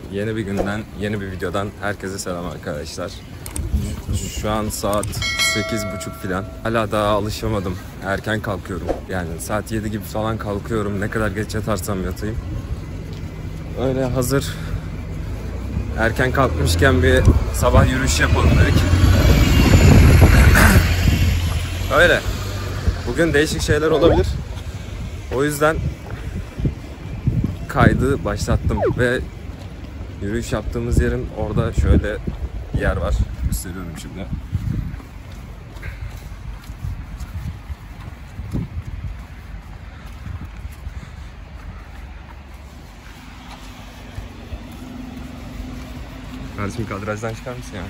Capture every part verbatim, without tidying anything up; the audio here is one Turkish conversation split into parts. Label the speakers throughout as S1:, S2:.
S1: Yeni bir günden, yeni bir videodan herkese selam arkadaşlar. Şu an saat sekiz buçuk falan. Hala daha alışamadım. Erken kalkıyorum. Yani saat yedi gibi falan kalkıyorum. Ne kadar geç yatarsam yatayım. Öyle hazır erken kalkmışken bir sabah yürüyüş yapalım dedik. Öyle. Bugün değişik şeyler olabilir. O yüzden kaydı başlattım ve yürüyüş yaptığımız yerin orada şöyle bir yer var. Gösteriyorum şimdi. Kardeşim kadrajdan çıkar mısın ya?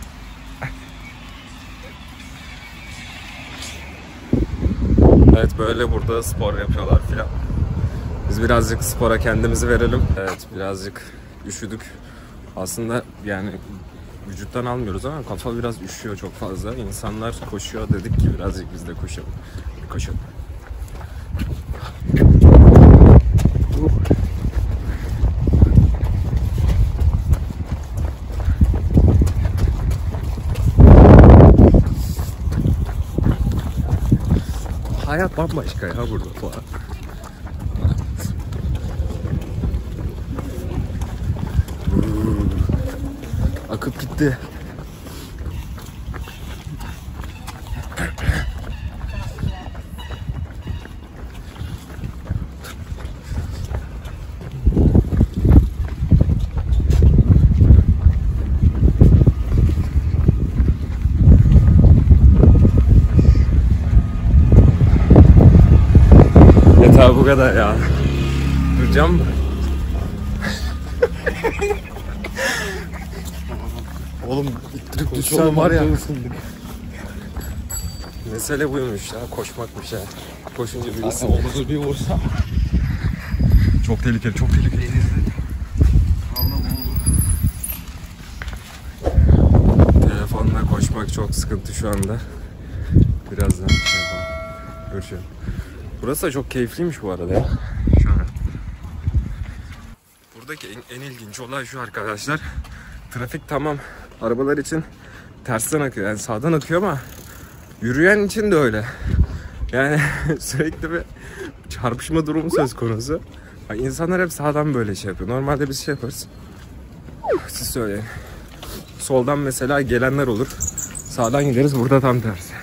S1: Evet, böyle burada spor yapıyorlar filan. Biz birazcık spora kendimizi verelim. Evet, birazcık üşüdük. Aslında yani vücuttan almıyoruz ama kafa biraz üşüyor çok fazla. İnsanlar koşuyor, dedik ki birazcık biz de koşalım. Bir koşalım. Hayat bambaşka ya burada falan. Akıp gitti. Yeter bu kadar ya. Duracağım mı? Oğlum ittirip düşsem var ya. Mesele buymuş ya, koşmakmış ya. Koşunca birisi olur bir vursa. Çok tehlikeli, çok tehlikeli. Telefonla koşmak çok sıkıntı şu anda. Birazdan şey yapalım. Görüşelim. Burası da çok keyifliymiş bu arada ya. Şöyle. Buradaki en, en ilginç olay şu arkadaşlar. Trafik tamam. Arabalar için tersten akıyor. Yani sağdan akıyor ama yürüyen için de öyle. Yani sürekli bir çarpışma durumu söz konusu. Yani insanlar hep sağdan böyle şey yapıyor. Normalde biz şey yaparız. Siz söyleyin. Soldan mesela gelenler olur. Sağdan gideriz. Burada tam tersi.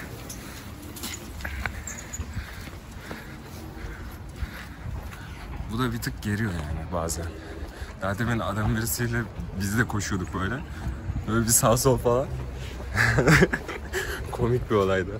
S1: Bu da bir tık geriyor yani bazen. Daha demin adam birisiyle biz de koşuyorduk böyle. Böyle bir sağ sol falan. Komik bir olaydı.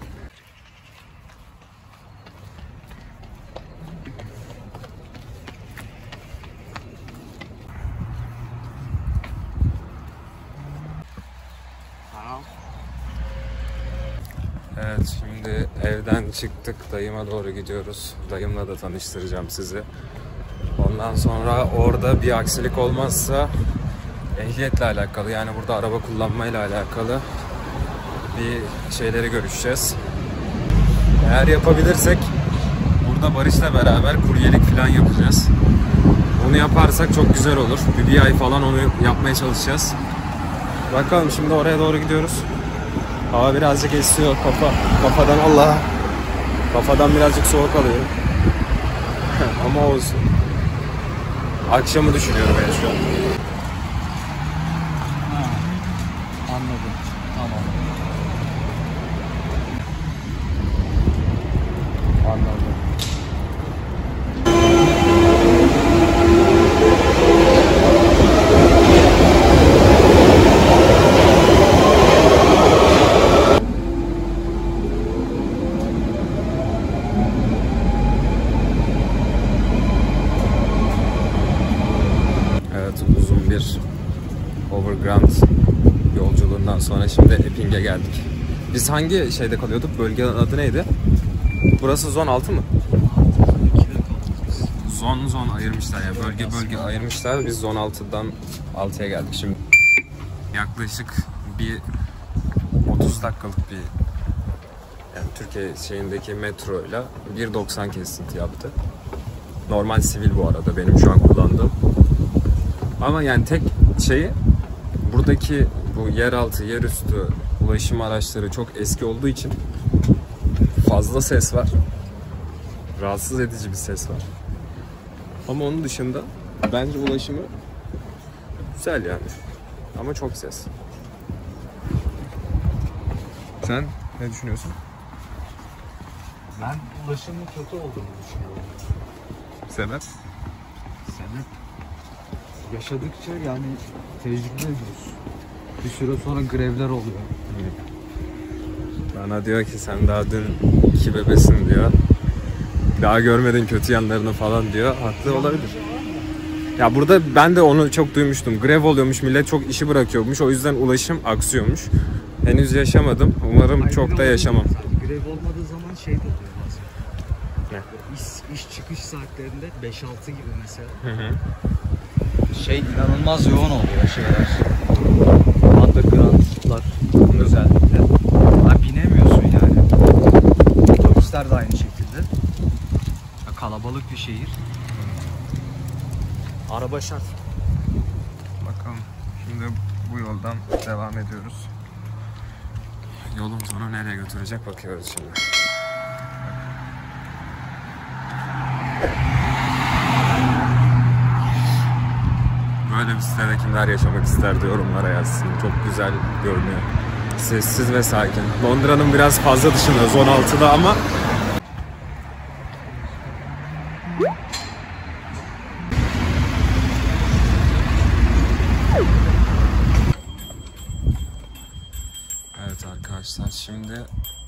S1: Evet, şimdi evden çıktık. Dayıma doğru gidiyoruz. Dayımla da tanıştıracağım sizi. Ondan sonra orada bir aksilik olmazsa ehliyetle alakalı, yani burada araba kullanmayla alakalı bir şeyleri görüşeceğiz. Eğer yapabilirsek burada Barış'la beraber kuryelik falan yapacağız. Onu yaparsak çok güzel olur. Bir, bir ay falan onu yapmaya çalışacağız. Bakalım, şimdi oraya doğru gidiyoruz. Hava birazcık esiyor, kafa kafadan Allah. Kafadan birazcık soğuk alıyorum. Ama olsun. Akşamı düşünüyorum ben şu an.
S2: Ha, anladım. Tamam.
S1: Anladım. Uzun bir Overground yolculuğundan sonra şimdi Epping'e geldik. Biz hangi şeyde kalıyorduk? Bölgenin adı neydi? Burası zon altı mı? Zon zon ayırmışlar ya. Yani. Bölge bölge ayırmışlar. Biz zon altıdan altıya geldik şimdi. Yaklaşık bir otuz dakikalık bir, yani Türkiye şeyindeki metroyla bir doksan kesinti yaptı. Normal sivil bu arada benim şu an kullandığım. Ama yani tek şeyi, buradaki bu yeraltı, yerüstü ulaşım araçları çok eski olduğu için fazla ses var. Rahatsız edici bir ses var. Ama onun dışında bence ulaşımı güzel yani. Ama çok ses. Sen ne düşünüyorsun?
S2: Ben ulaşımın kötü olduğunu düşünüyorum.
S1: Sebep?
S2: Sebep yaşadıkça yani tecrübe ediyoruz. Bir süre sonra grevler oluyor.
S1: Bana diyor ki sen daha dün iki bebesin diyor. Daha görmedin kötü yanlarını falan diyor. Haklı olabilir. Ya burada ben de onu çok duymuştum. Grev oluyormuş, millet çok işi bırakıyormuş. O yüzden ulaşım aksıyormuş. Henüz yaşamadım. Umarım
S2: Hayır,
S1: çok da yaşamam.
S2: Grev olmadığı zaman şey de oluyor bazen.
S1: Ne?
S2: İş, iş çıkış saatlerinde beş altı gibi mesela.
S1: Hı hı.
S2: Şey inanılmaz yoğun oluyor şeyler. Underground'lar özellikle. Ha, binemiyorsun yani. Otobüsler de aynı şekilde. Ya, kalabalık bir şehir. Araba şart.
S1: Bakalım. Şimdi bu yoldan devam ediyoruz. Yolumuz onu nereye götürecek bakıyoruz şimdi. Böyle bir sitede kimler yaşamak isterdi yorumlara yazsın. Çok güzel görünüyor. Sessiz ve sakin. Londra'nın biraz fazla dışında, zon altıda ama evet arkadaşlar şimdi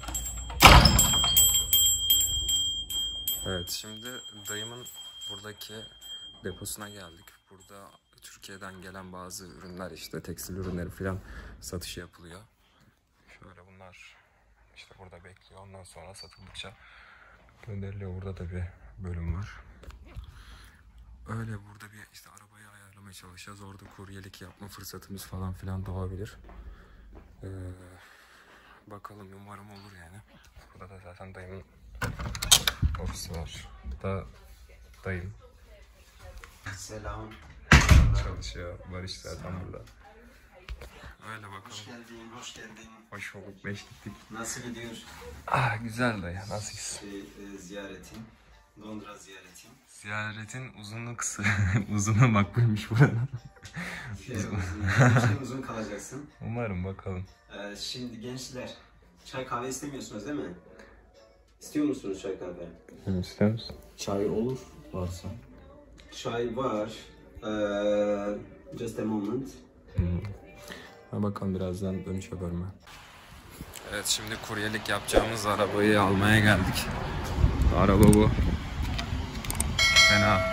S1: Evet şimdi dayımın buradaki deposuna geldik. Burada Türkiye'den gelen bazı ürünler, işte tekstil ürünleri falan satışı yapılıyor. Şöyle bunlar işte burada bekliyor. Ondan sonra satıldıkça gönderiliyor. Burada da bir bölüm var. Öyle burada bir işte arabayı ayarlamaya çalışacağız. Orada kuryelik yapma fırsatımız falan filan doğabilir. Ee, bakalım, umarım olur yani. Burada da zaten dayımın ofisi var. Burada dayım.
S3: Selam.
S1: Çalışıyor. Barış zaten burada. Öyle bakalım.
S3: Hoş geldin, hoş geldin.
S1: Hoş bulduk. Beş gittik.
S3: Nasıl gidiyor?
S1: Ah güzel dayı. Nasılsın?
S3: Şey, e, ziyaretin, Londra ziyaretin.
S1: Ziyaretin uzunluğu kısa. Uzunu makbulmuş buranın.
S3: Şey, uzun, uzun, uzun kalacaksın.
S1: Umarım bakalım.
S3: Ee, şimdi gençler, çay kahve istemiyorsunuz değil mi? İstiyor musunuz çay kahve?
S1: Hı, ister misin?
S2: Çay olur varsa.
S3: Çay var. Ee, just a moment.
S1: Hı. Ha, bakalım birazdan dönüş yaparım ben. Evet şimdi kuryelik yapacağımız arabayı almaya geldik. Araba bu. Fena.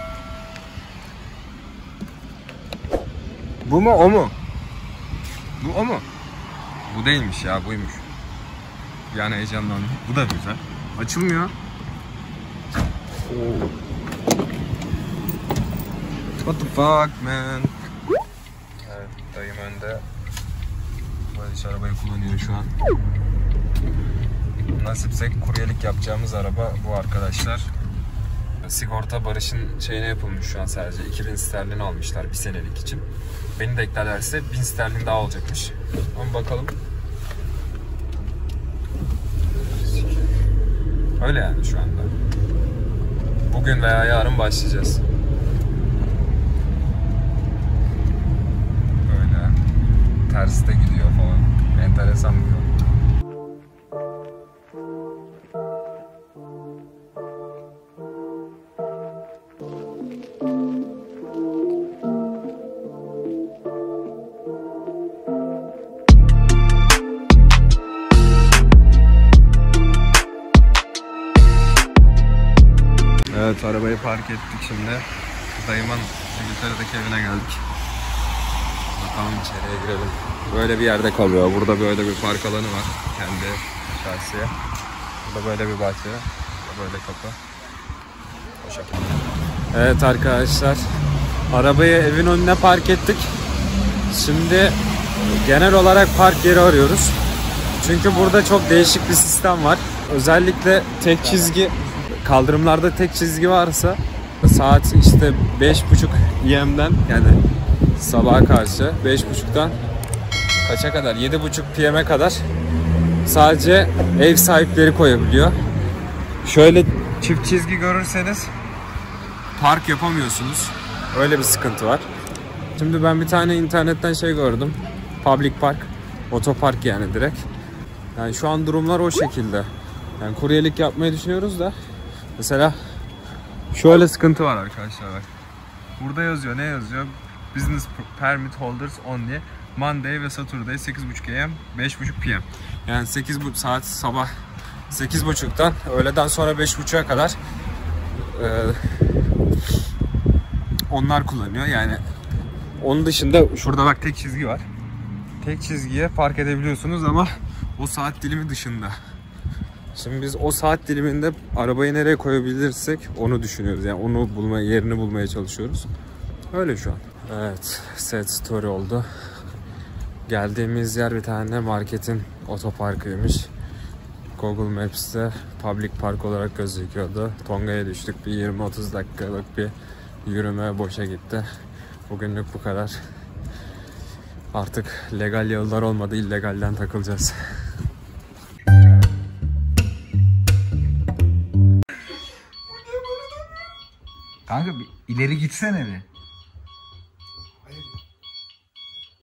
S1: Bu mu o mu? Bu o mu? Bu değilmiş ya, buymuş. Yani heyecanlandım. Bu da güzel. Açılmıyor. Oo. What the fuck man? Evet, dayım önde. Barış arabayı kullanıyor şu an. Nasipse kuryelik yapacağımız araba bu arkadaşlar. Sigorta Barış'ın şeyine yapılmış şu an sadece. iki bin sterlin almışlar bir senelik için. Beni de eklerlerse bin sterlin daha olacakmış. Ama bakalım. Öyle yani şu anda. Bugün veya yarın başlayacağız. Böyle terste gidiyor falan. Enteresan bir yol. Evet, arabayı park ettik şimdi. Dayımın İngiltere'deki evine geldik. Bakalım içeriye girelim. Böyle bir yerde kalıyor. Burada böyle bir park alanı var. Kendi şahsiye. Burada böyle bir bahçe. Burada böyle kapı. O şekilde. Evet arkadaşlar. Arabayı evin önüne park ettik. Şimdi genel olarak park yeri arıyoruz. Çünkü burada çok değişik bir sistem var. Özellikle tek çizgi, kaldırımlarda tek çizgi varsa saat işte beş buçuk E M'den yani sabaha karşı beş buçuktan kaça kadar? yedi buçuk P M'e kadar sadece ev sahipleri koyabiliyor. Şöyle çift çizgi görürseniz park yapamıyorsunuz. Öyle bir sıkıntı var. Şimdi ben bir tane internetten şey gördüm. Public park, otopark yani direkt. Yani şu an durumlar o şekilde. Yani kuryelik yapmayı düşünüyoruz da mesela şöyle sıkıntı var arkadaşlar bak. Burada yazıyor, ne yazıyor? Business permit holders only Monday ve Saturday sekiz buçuk A M beş buçuk P M. Yani sekiz saat sabah sekiz buçuktan öğleden sonra beş buçuğa kadar e, onlar kullanıyor. Yani onun dışında şurada bak tek çizgi var. Tek çizgiye park edebiliyorsunuz ama o saat dilimi dışında. Şimdi biz o saat diliminde arabayı nereye koyabilirsek onu düşünüyoruz. Yani onu bulmaya, yerini bulmaya çalışıyoruz. Öyle şu an. Evet, set story oldu. Geldiğimiz yer bir tane marketin otoparkıymış. Google Maps'te public park olarak gözüküyordu. Tonga'ya düştük. Bir yirmi otuz dakikalık bir yürüme boşa gitti. Bugünlük bu kadar. Artık legal yollar olmadı, illegalden takılacağız.
S2: Kanka bir ileri gitsene bir.